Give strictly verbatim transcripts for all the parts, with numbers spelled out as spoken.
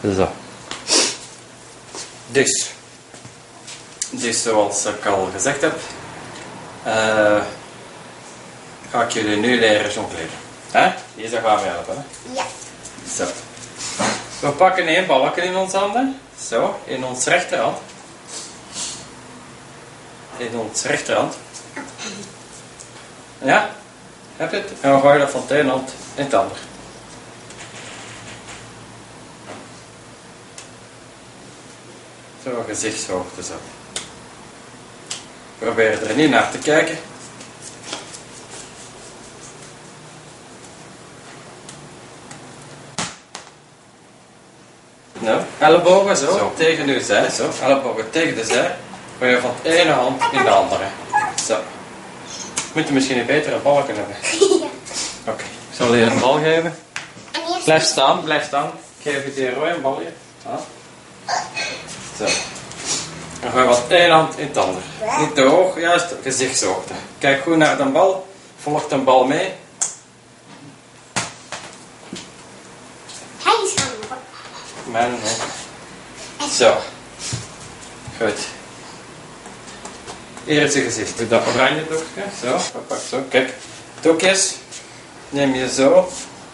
Zo. Dus. Dus zoals ik al gezegd heb, uh, ga ik jullie nu leren jongleren. Hè? Deze gaan we helpen. Hè? Ja. Zo. We pakken één balkje in onze handen. Zo, in ons rechterhand. In ons rechterhand. Ja, heb je het? En dan gooi je dat van de ene hand in het ander. Zo, gezichtshoogte zo. Probeer er niet naar te kijken. Nou, ellebogen zo, zo. Tegen uw zij, zo. Ellebogen tegen de zij. Gooi je van de ene hand in de andere. Zo. Moet je misschien een betere bal kunnen hebben. Ja. Oké, okay. Ik zal je een bal geven. Blijf staan, blijf staan. Ik geef je die rode bal hier. Ja. Zo. Dan gooi je van de ene hand in het ander. Niet te hoog, juist gezichtshoogte. Kijk goed naar de bal. Volg de bal mee. Hij is gaan lopen. Mijn nee. Zo. Goed. Hier is je gezicht. Doe dat oranje doekje. Zo. Pak zo. Kijk. Doekjes. Neem je zo.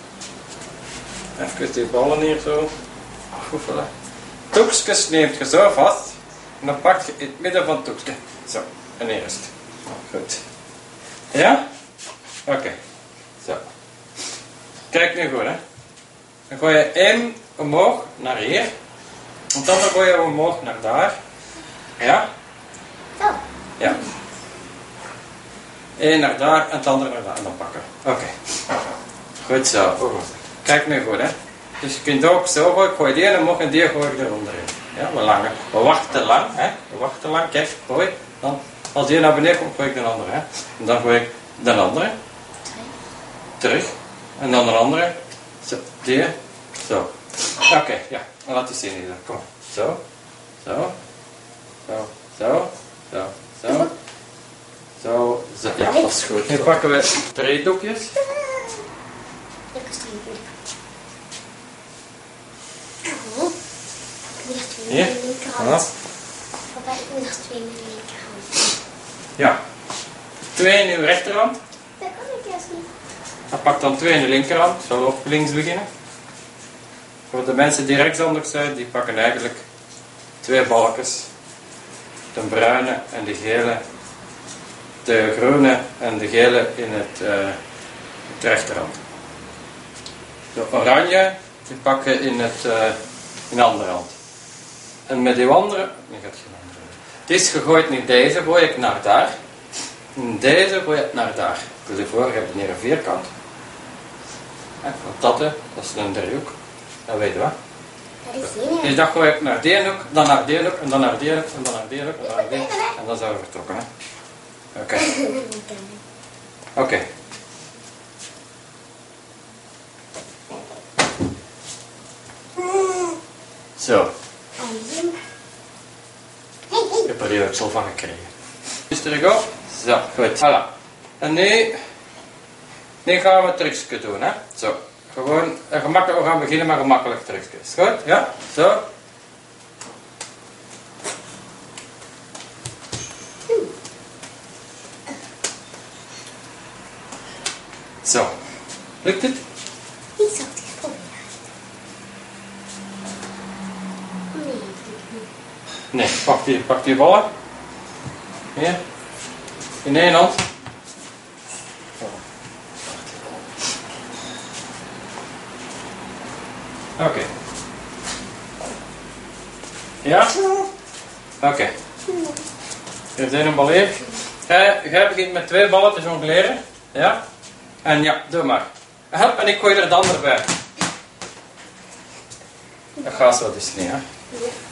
Even die ballen hier zo. Oefenen. Doekjes neemt je zo vast. En dan pak je in het midden van het doekje. Zo. En hier is het. Goed. Ja? Oké. Okay. Zo. Kijk nu goed, hè. Dan gooi je één omhoog naar hier. En dan gooi je omhoog naar daar. Ja? Zo. Ja. Eén naar daar en het andere naar daar. En dan pakken. Oké. Okay. Goed zo. Oh. Kijk nu goed, hè. Dus je kunt ook zo gooien. Ik gooi die ene omhoog en die gooi ik eronder in. Ja, we langer. We wachten te lang, hè. We wachten te lang. Kijk, gooi. Dan, als die naar beneden komt, gooi ik de andere, hè. En dan gooi ik de andere. Terug. En dan de andere. Zo. Die. Zo. Oké, okay, ja. Dan laat je zien hier. Kom maar. Zo. Zo. Zo. Zo. Zo. Zo. Zo. Zo. Ja, dat is goed. Nu pakken we drie doekjes. Ik is drie doekjes. Ik moet er twee Hier. met mijn linkerhand. Ja. Papa, ik moet er twee met mijn linkerhand. Ja. Twee in uw rechterhand. Dat kan ik juist niet. Dan pak dan twee in de linkerhand. Zullen we op links beginnen? Voor de mensen die rechtshandig zijn, die pakken eigenlijk twee balkjes. De bruine en de gele. De groene en de gele in het, uh, het rechterhand. De oranje, die pakken in, het, uh, in de andere hand. En met die andere, nee, gaat geen andere. Het is gegooid in deze, gooi ik naar daar. In deze gooi ik naar daar. Dus hiervoor heb je hier een vierkant. En dat, dat is een driehoek. Dat weet je wat. Dat is hier. Dus dat gooi ik naar die hoek, dan naar die hoek, en dan naar die hoek, en dan naar die hoek, en dan naar die hoek. En dan zijn we vertrokken. Oké. Okay. Oké. Okay. Zo. Ik heb er hier zo van gekregen. Dus terug op. Zo, goed. Voilà. En nu, nu gaan we het trucje doen, hè. Zo. Gewoon, gemakkelijk, we gaan beginnen met gemakkelijk trucjes. Goed? Ja? Zo. Zo. Lukt het? Ik zal het eens proberen. Nee, dat lukt niet. Nee, pak die, pak die ballen. Hier. In één hand. Oké. Okay. Ja? Oké. Okay. Hier zijn een bal hier. Jij, jij begint met twee ballen te jongleren. Ja? En ja, doe maar. Help, en ik gooi er de andere bij. Dat gaat zo dus niet, hè? Ja.